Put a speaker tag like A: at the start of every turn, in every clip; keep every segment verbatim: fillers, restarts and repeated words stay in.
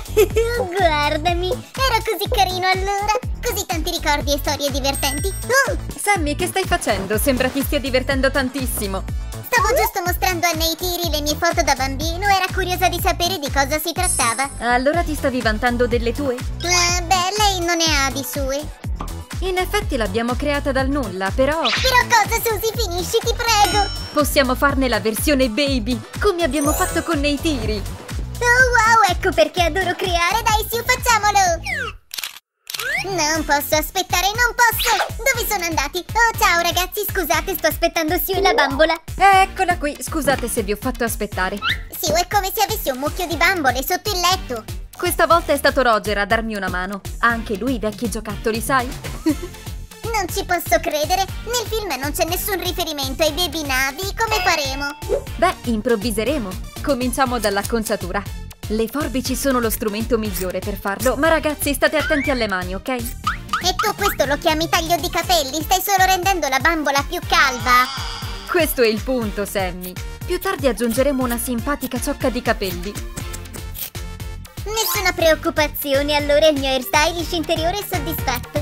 A: Guardami, ero così carino allora. Così tanti ricordi e storie divertenti. uh!
B: Sammy, che stai facendo? Sembra ti stia divertendo tantissimo.
A: Stavo giusto mostrando a Neytiri le mie foto da bambino. Era curiosa di sapere di cosa si trattava.
B: Allora ti stavi vantando delle tue?
A: Eh, beh, lei non ne ha di sue.
B: In effetti l'abbiamo creata dal nulla, però...
A: Però cosa, Susie? Finisci, ti prego.
B: Possiamo farne la versione baby, come abbiamo fatto con Neytiri.
A: Oh wow, ecco perché adoro creare. Dai, Sue, facciamolo. Non posso aspettare, non posso. Dove sono andati? Oh, ciao ragazzi, scusate, sto aspettando Sue e la bambola.
B: Eccola qui, scusate se vi ho fatto aspettare.
A: Sue, è come se avessi un mucchio di bambole sotto il letto.
B: Questa volta è stato Roger a darmi una mano. Ha anche lui vecchi giocattoli, sai?
A: Non ci posso credere. Nel film non c'è nessun riferimento ai baby navi. Come faremo?
B: Beh, improvviseremo. Cominciamo dall'acconciatura. Le forbici sono lo strumento migliore per farlo, ma ragazzi, state attenti alle mani, ok?
A: E tu questo lo chiami taglio di capelli? Stai solo rendendo la bambola più calva.
B: Questo è il punto, Sammy. Più tardi aggiungeremo una simpatica ciocca di capelli.
A: Nessuna preoccupazione, allora il mio hairstylist interiore è soddisfatto.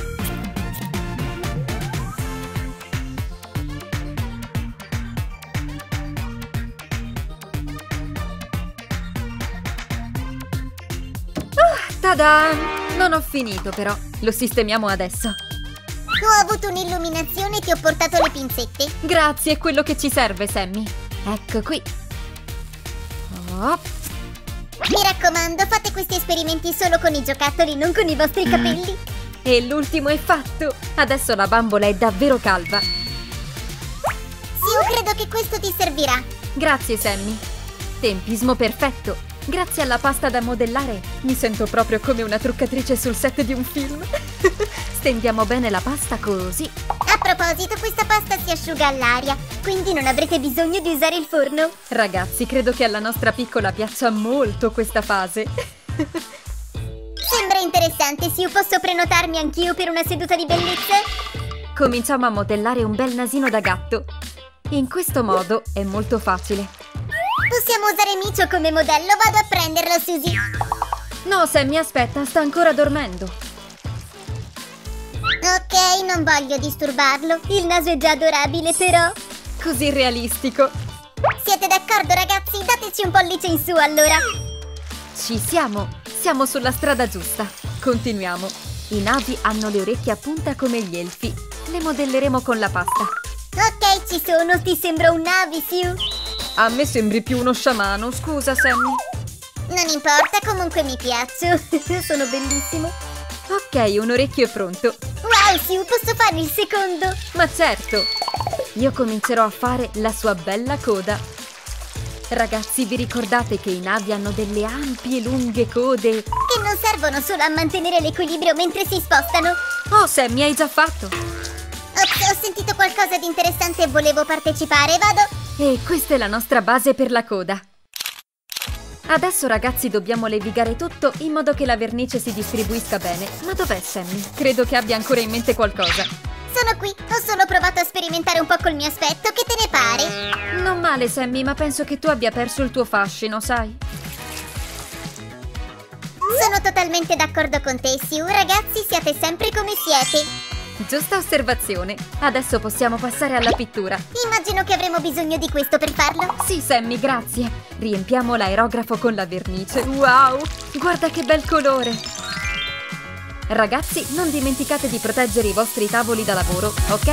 B: Tada! Non ho finito però, lo sistemiamo adesso.
A: Ho avuto un'illuminazione e ti ho portato le pinzette.
B: Grazie, è quello che ci serve, Sammy. Ecco qui. Oh.
A: Mi raccomando, fate questi esperimenti solo con i giocattoli, non con i vostri capelli.
B: E l'ultimo è fatto. Adesso la bambola è davvero calva.
A: Sì, io credo che questo ti servirà.
B: Grazie, Sammy. Tempismo perfetto. Grazie alla pasta da modellare, mi sento proprio come una truccatrice sul set di un film. Stendiamo bene la pasta così.
A: A proposito, questa pasta si asciuga all'aria, quindi non avrete bisogno di usare il forno.
B: Ragazzi, credo che alla nostra piccola piaccia molto questa fase.
A: Sembra interessante, Sue. Posso prenotarmi anch'io per una seduta di bellezza?
B: Cominciamo a modellare un bel nasino da gatto. In questo modo è molto facile.
A: Possiamo usare Micio come modello, vado a prenderlo, Susie.
B: No, Sammy, aspetta, sta ancora dormendo.
A: Ok, non voglio disturbarlo. Il naso è già adorabile, però.
B: Così realistico.
A: Siete d'accordo, ragazzi? Dateci un pollice in su, allora.
B: Ci siamo, siamo sulla strada giusta. Continuiamo. I navi hanno le orecchie a punta come gli elfi. Le modelleremo con la pasta.
A: Ok, ci sono. Ti sembra un navi, Sue?
B: A me sembri più uno sciamano, scusa Sammy.
A: Non importa, comunque mi piaccio. Sono bellissimo.
B: Ok, un orecchio è pronto.
A: Wow, Sue, posso fare il secondo?
B: Ma certo. Io comincerò a fare la sua bella coda. Ragazzi, vi ricordate che i navi hanno delle ampie lunghe code
A: che non servono solo a mantenere l'equilibrio mentre si spostano?
B: Oh, Sammy, hai già fatto.
A: Ops, ho sentito qualcosa di interessante e volevo partecipare, vado?
B: E questa è la nostra base per la coda. Adesso, ragazzi, dobbiamo levigare tutto in modo che la vernice si distribuisca bene. Ma dov'è Sammy? Credo che abbia ancora in mente qualcosa.
A: Sono qui, ho solo provato a sperimentare un po' col mio aspetto, che te ne pare?
B: Non male, Sammy, ma penso che tu abbia perso il tuo fascino, sai?
A: Sono totalmente d'accordo con te, Sue. Ragazzi, siete sempre come siete.
B: Giusta osservazione. Adesso possiamo passare alla pittura.
A: Immagino che avremo bisogno di questo per farlo.
B: Sì, Sammy, grazie. Riempiamo l'aerografo con la vernice. Wow! Guarda che bel colore! Ragazzi, non dimenticate di proteggere i vostri tavoli da lavoro, ok?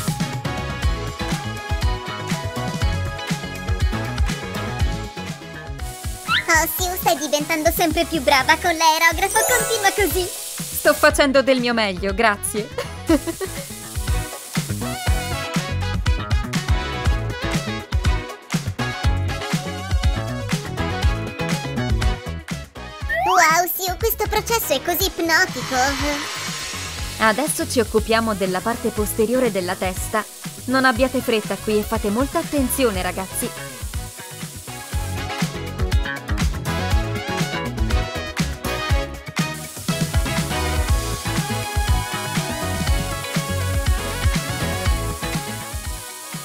A: Oh, Sue, stai diventando sempre più brava con l'aerografo. Continua così.
B: Sto facendo del mio meglio, grazie.
A: Wow, Sue, questo processo è così ipnotico.
B: Adesso ci occupiamo della parte posteriore della testa. Non abbiate fretta qui e fate molta attenzione, ragazzi.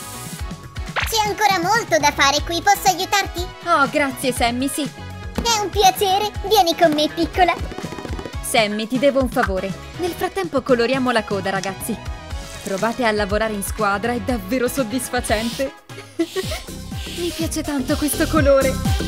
A: C'è ancora molto da fare qui, posso aiutarti?
B: Oh, grazie Sammy, sì.
A: È un piacere. Vieni con me, piccola.
B: Sammy, ti devo un favore. Nel frattempo coloriamo la coda, ragazzi. Provate a lavorare in squadra, è davvero soddisfacente. Mi piace tanto questo colore.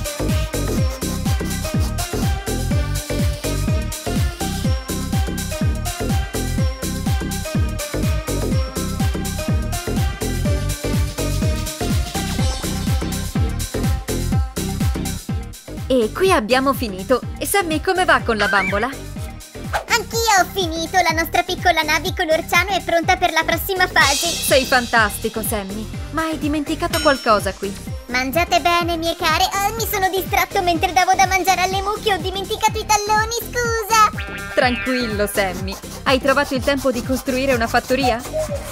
B: E qui abbiamo finito. E Sammy, come va con la bambola?
A: Anch'io ho finito. La nostra piccola Navi color ciano è pronta per la prossima fase.
B: Sei fantastico, Sammy. Ma hai dimenticato qualcosa qui?
A: Mangiate bene, mie care. Oh, mi sono distratto mentre davo da mangiare alle mucche. Ho dimenticato i talloni, scusa.
B: Tranquillo, Sammy. Hai trovato il tempo di costruire una fattoria?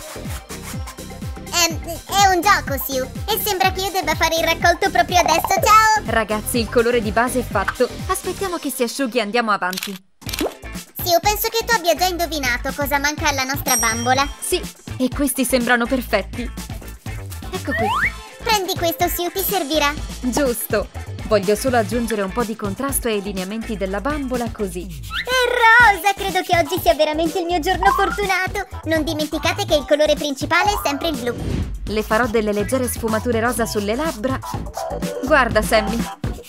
A: È, è un gioco, Sue. E sembra che io debba fare il raccolto proprio adesso. Ciao!
B: Ragazzi, il colore di base è fatto. Aspettiamo che si asciughi e andiamo avanti.
A: Sue, penso che tu abbia già indovinato cosa manca alla nostra bambola.
B: Sì, e questi sembrano perfetti. Ecco qui.
A: Prendi questo, Sue, ti servirà.
B: Giusto. Voglio solo aggiungere un po' di contrasto ai lineamenti della bambola, così.
A: È rosa! Credo che oggi sia veramente il mio giorno fortunato. Non dimenticate che il colore principale è sempre il blu.
B: Le farò delle leggere sfumature rosa sulle labbra. Guarda, Sammy.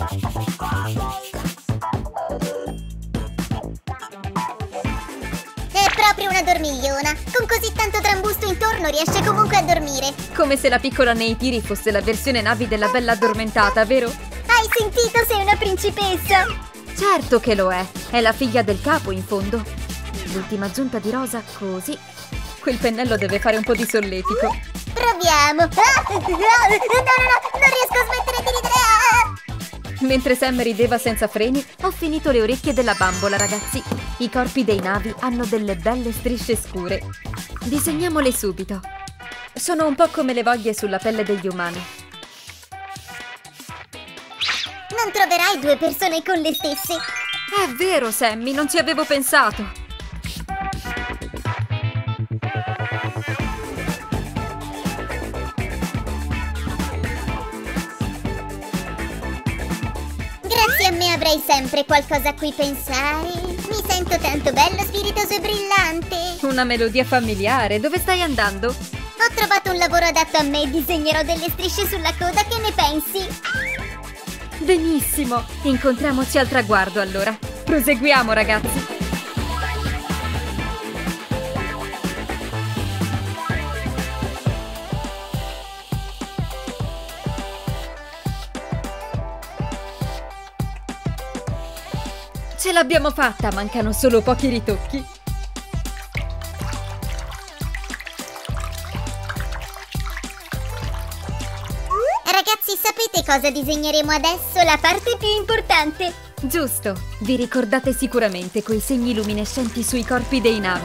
A: È proprio una dormigliona. Con così tanto trambusto intorno riesce comunque a dormire.
B: Come se la piccola Neytiri fosse la versione Navi della bella addormentata, vero?
A: Hai sentito? Sei una principessa!
B: Certo che lo è. È la figlia del capo, in fondo. L'ultima aggiunta di rosa, così. Quel pennello deve fare un po' di solletico.
A: Proviamo! Ah, no, no, no, non riesco a smettere di ridere! Ah.
B: Mentre Sam rideva senza freni, ho finito le orecchie della bambola, ragazzi. I corpi dei Navi hanno delle belle strisce scure. Disegniamole subito. Sono un po' come le voglie sulla pelle degli umani.
A: Non troverai due persone con le stesse.
B: È vero, Sammy, non ci avevo pensato.
A: Grazie a me avrai sempre qualcosa a cui pensare. Mi sento tanto bello, spiritoso e brillante.
B: Una melodia familiare. Dove stai andando?
A: Ho trovato un lavoro adatto a me. Disegnerò delle strisce sulla coda. Che ne pensi?
B: Benissimo. Incontriamoci al traguardo, allora. Proseguiamo, ragazzi. Ce l'abbiamo fatta, mancano solo pochi ritocchi.
A: Ragazzi, sapete cosa disegneremo adesso? La parte più importante.
B: Giusto, vi ricordate sicuramente quei segni luminescenti sui corpi dei Navi.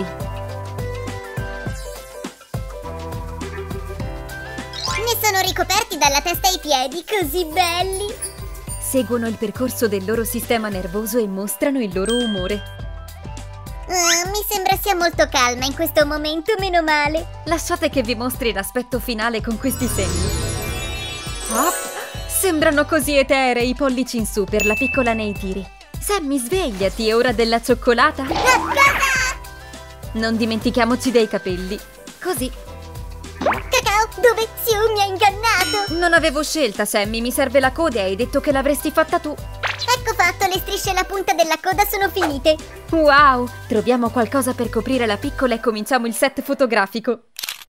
A: Ne sono ricoperti dalla testa ai piedi, così belli.
B: Seguono il percorso del loro sistema nervoso e mostrano il loro umore.
A: Uh, mi sembra sia molto calma in questo momento, meno male.
B: Lasciate che vi mostri l'aspetto finale con questi segni. Oh, sembrano così eterei i pollici in su per la piccola Neytiri. Sammy, svegliati, è ora della cioccolata. Non dimentichiamoci dei capelli. Così.
A: Cacao, dove? Sue mi ha ingannato.
B: Non avevo scelta, Sammy, mi serve la coda e hai detto che l'avresti fatta tu.
A: Ecco fatto, le strisce e la punta della coda sono finite.
B: Wow, troviamo qualcosa per coprire la piccola e cominciamo il set fotografico.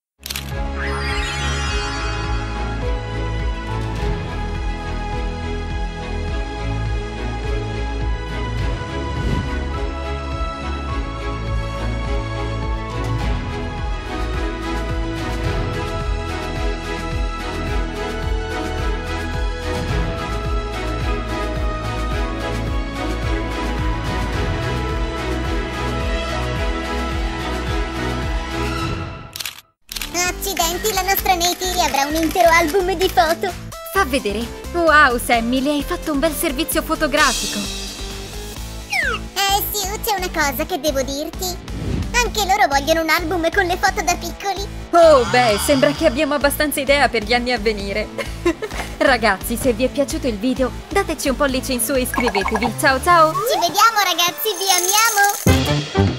A: Accidenti, la nostra Neytiri avrà un intero album di foto.
B: Fa vedere. Wow, Sammy, le hai fatto un bel servizio fotografico.
A: Eh, Sue, c'è una cosa che devo dirti. Anche loro vogliono un album con le foto da piccoli.
B: Oh, beh, sembra che abbiamo abbastanza idea per gli anni a venire. Ragazzi, se vi è piaciuto il video, dateci un pollice in su e iscrivetevi. Ciao ciao!
A: Ci vediamo ragazzi, vi amiamo!